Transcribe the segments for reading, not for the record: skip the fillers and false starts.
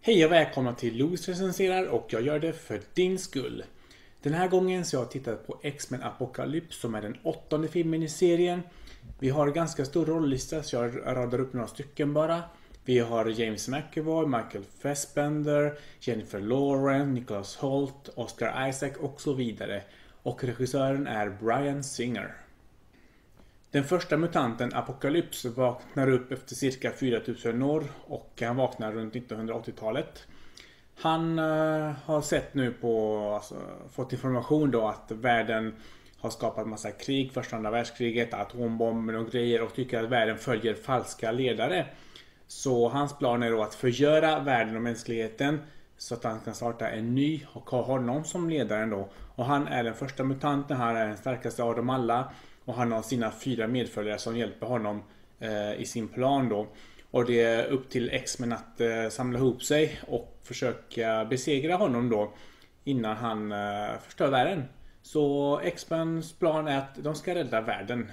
Hej och välkomna till Louis recenserar och jag gör det för din skull. Den här gången så har jag tittat på X-Men Apocalypse som är den 8:e filmen i serien. Vi har ganska stor rolllista så jag radar upp några stycken bara. Vi har James McAvoy, Michael Fassbender, Jennifer Lawrence, Nicholas Hoult, Oscar Isaac och så vidare. Och regissören är Bryan Singer. Den första mutanten Apocalypse vaknar upp efter cirka 4000 år och han vaknar runt 1980-talet. Han har sett nu fått information då att världen har skapat massa krig, första och andra världskriget, atombomber och grejer och tycker att världen följer falska ledare. Så hans plan är då att förgöra världen och mänskligheten så att han kan starta en ny och ha honom som ledaren då. Och han är den första mutanten, han är den starkaste av dem alla. Och han har sina 4 medföljare som hjälper honom i sin plan då. Och det är upp till X-Men att samla ihop sig och försöka besegra honom då innan han förstör världen. Så X-Mens plan är att de ska rädda världen.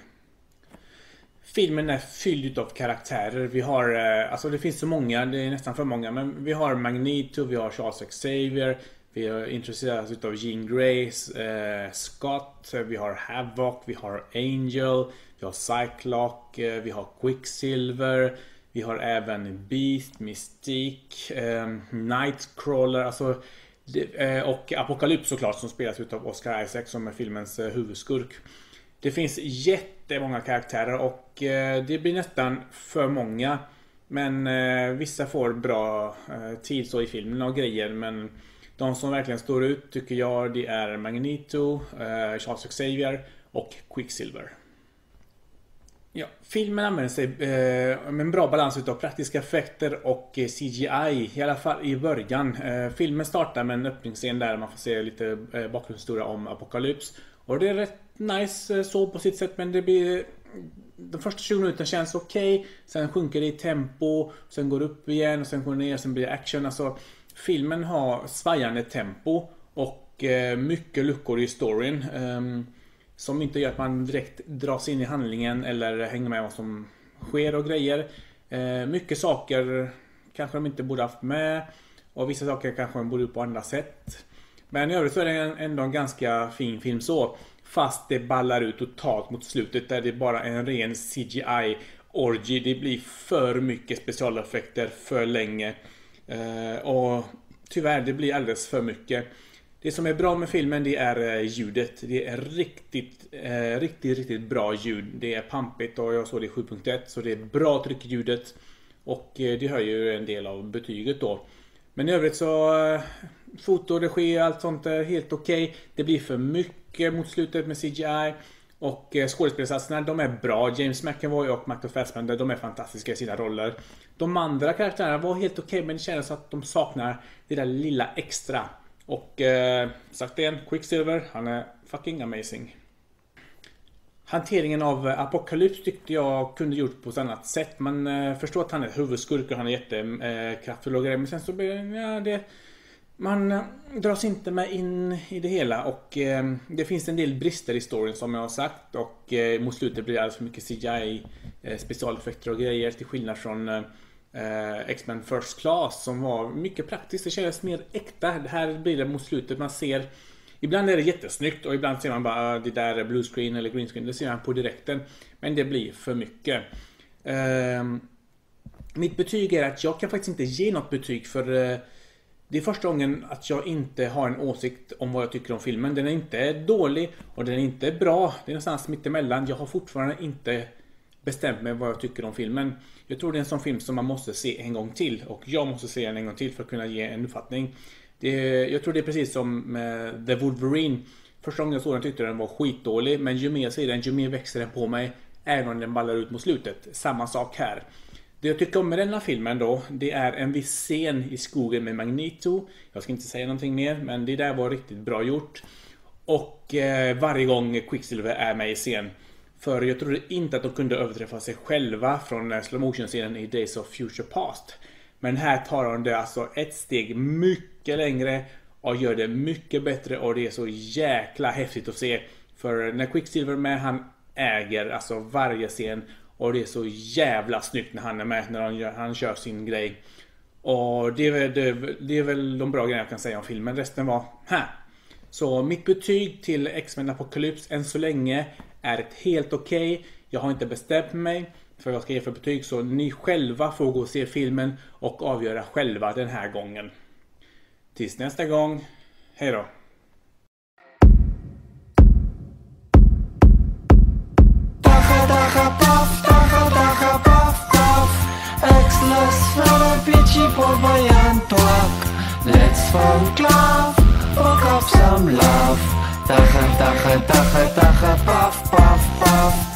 Filmen är fylld av karaktärer. Vi har, det finns så många, det är nästan för många. Men vi har Magneto, vi har Charles Xavier. Vi är intresserade av Jean Grey, Scott, vi har Havoc, vi har Angel, vi har Cyclops, vi har Quicksilver, vi har även Beast, Mystique, Nightcrawler och Apocalypse såklart som spelas av Oscar Isaac som är filmens huvudskurk. Det finns jättemånga karaktärer och det blir nästan för många. Men vissa får bra tid så i filmen och grejer, men de som verkligen står ut tycker jag det är Magneto, Charles Xavier och Quicksilver. Ja, filmen använder sig med en bra balans utav praktiska effekter och CGI, i alla fall i början. Filmen startar med en öppningsscen där man får se lite bakgrundshistoria om Apocalypse. Och det är rätt nice så på sitt sätt, men det blir... De första 20 minuterna känns okej. Sen sjunker det i tempo, sen går det upp igen och sen går det ner, sen blir det action. Filmen har svajande tempo och mycket luckor i storyn som inte gör att man direkt dras in i handlingen eller hänger med vad som sker och grejer. Mycket saker kanske de inte borde haft med och vissa saker kanske de borde på andra sätt. Men i övrigt så är det ändå en ganska fin film så. Fast det ballar ut totalt mot slutet där det är bara en ren CGI-orgy. Det blir för mycket specialeffekter för länge. Och tyvärr det blir alldeles för mycket. Det som är bra med filmen det är ljudet. Det är riktigt bra ljud. Det är pampigt och jag såg det i 7.1 så det är bra tryck i ljudet. Och det hör ju en del av betyget då. Men i övrigt så foto, regi och allt sånt är helt okej. Det blir för mycket mot slutet med CGI. Och skådespelarsatserna, de är bra. James McAvoy och Michael Fassbender, de är fantastiska i sina roller. De andra karaktärerna var helt okej, men det kändes att de saknar det där lilla extra. Och sagt igen, Quicksilver, han är fucking amazing. Hanteringen av Apocalypse tyckte jag kunde gjort på ett annat sätt. Man förstår att han är huvudskurk och han är jättekraftfull och grejer. Men sen så blir det... Man dras inte med in i det hela och det finns en del brister i storyn som jag har sagt och mot slutet blir det alldeles för mycket CGI, specialeffekter och grejer till skillnad från X-Men First Class som var mycket praktiskt. Det känns mer äkta. Här blir det mot slutet man ser, ibland är det jättesnyggt och ibland ser man bara det där är blue screen eller green screen, det ser man på direkten, men det blir för mycket. Mitt betyg är att jag kan faktiskt inte ge något betyg för det är första gången att jag inte har en åsikt om vad jag tycker om filmen. Den är inte dålig och den är inte bra. Det är någonstans mitt emellan. Jag har fortfarande inte bestämt mig vad jag tycker om filmen. Jag tror det är en sån film som man måste se en gång till. Och jag måste se den en gång till för att kunna ge en uppfattning. Jag tror det är precis som med The Wolverine. Första gången jag såg den tyckte den var skitdålig. Men ju mer jag ser den, ju mer växer den på mig. Även om den ballar ut mot slutet. Samma sak här. Det jag tycker om med denna filmen då, det är en viss scen i skogen med Magneto. Jag ska inte säga någonting mer, men det där var riktigt bra gjort. Och varje gång Quicksilver är med i scen. För jag trodde inte att de kunde överträffa sig själva från slow motion-scenen i Days of Future Past. Men här tar de det alltså ett steg mycket längre och gör det mycket bättre och det är så jäkla häftigt att se. För när Quicksilver är med, han äger alltså varje scen. Och det är så jävla snyggt när han är med, när han kör sin grej. Och det är väl de bra grejerna jag kan säga om filmen. Resten var här. Så mitt betyg till X-Men Apocalypse än så länge är ett helt okej. Jag har inte bestämt mig för vad jag ska ge för betyg, så ni själva får gå och se filmen och avgöra själva den här gången. Tills nästa gång, hej då! Let's fall glove, fuck up some love. Puff, puff, puff.